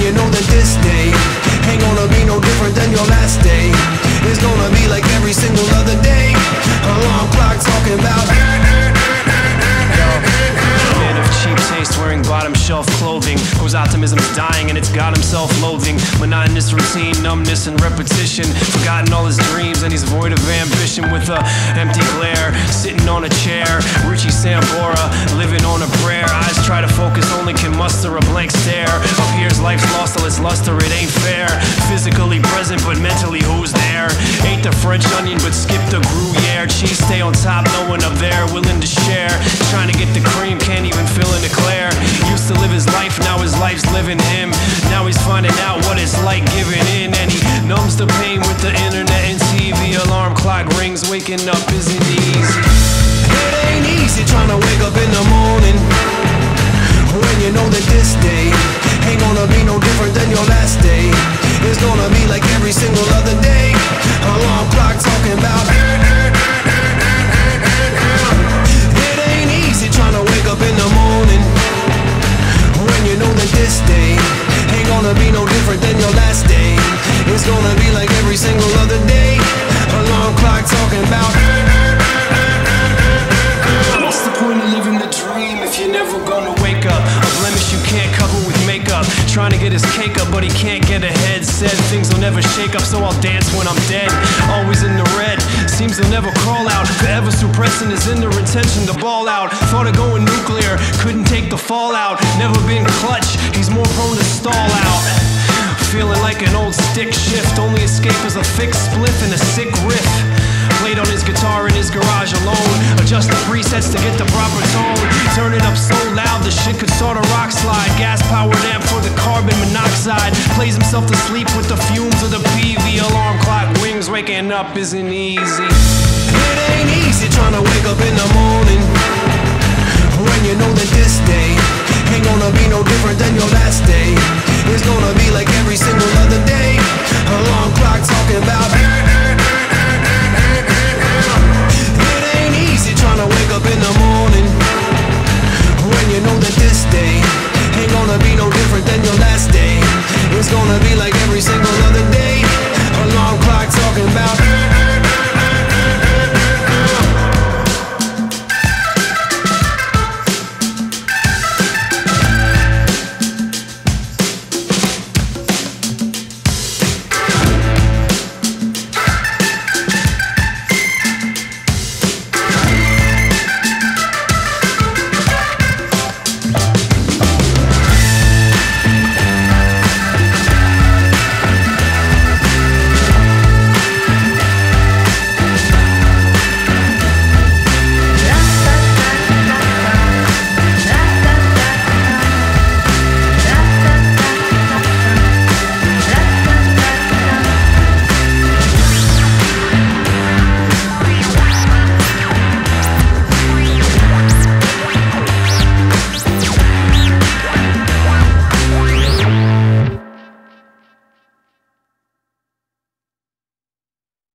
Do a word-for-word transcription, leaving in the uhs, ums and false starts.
you know that this day ain't gonna be no different than your last day. It's gonna be like every single other day. Alarm clock talking about man of cheap taste, wearing bottom shelf clothing, whose optimism's dying and it's got him self-loathing. Monotonous routine, numbness and repetition, forgotten all his dreams and he's void of ambition. With a empty glare, sitting on a chair, Richie Sambora, living on a prayer. Eyes try to focus, only can muster a blank stare. Up here's life's lost all its luster, it ain't fair. Physically present but mentally who's there? Ate the French onion but skipped the Gruyere. Cheese stay on top, no one up there willing to share. Trying to get the cream, can't even fill in the Claire. Used to live his life, now his life's living him. Now he's finding out what it's like giving in, and he numbs the pain with the internet and T V. Alarm clock rings, waking up isn't easy. it ain't easy trying to wake up in the morning when you know that this day ain't gonna be no different than your last day. It's gonna be like every single other day. Alarm clock talking about it ain't easy trying to wake up in the morning when you know that this day ain't gonna be no different than your last day. It's gonna be like every single other day. Alarm clock talking about what's the point of living the dream if you're never gonna wake up? A blemish you can't cover with makeup. Trying to get his cake up but he can't get ahead. Said things will never shake up, so I'll dance when I'm dead. Always in the red, seems he'll never crawl out. Forever suppressing his inner intention to ball out. Thought of going nuclear, couldn't take the fallout. Never been clutch, he's more prone to stall out. Feeling like an old stick shift, only escape is a thick spliff and a sick riff. Played on his guitar in his garage alone, adjust the presets to get the proper tone. Turn it up so loud the shit could start a rock slide. Gas powered amp for the carbon monoxide. Plays himself to sleep with the fumes of the P V. Alarm clock rings, waking up isn't easy. it ain't easy trying to wake up in the morning when you know that this day ain't gonna be no different than your last day. It's gonna be like every single other day. Alarm clock talking about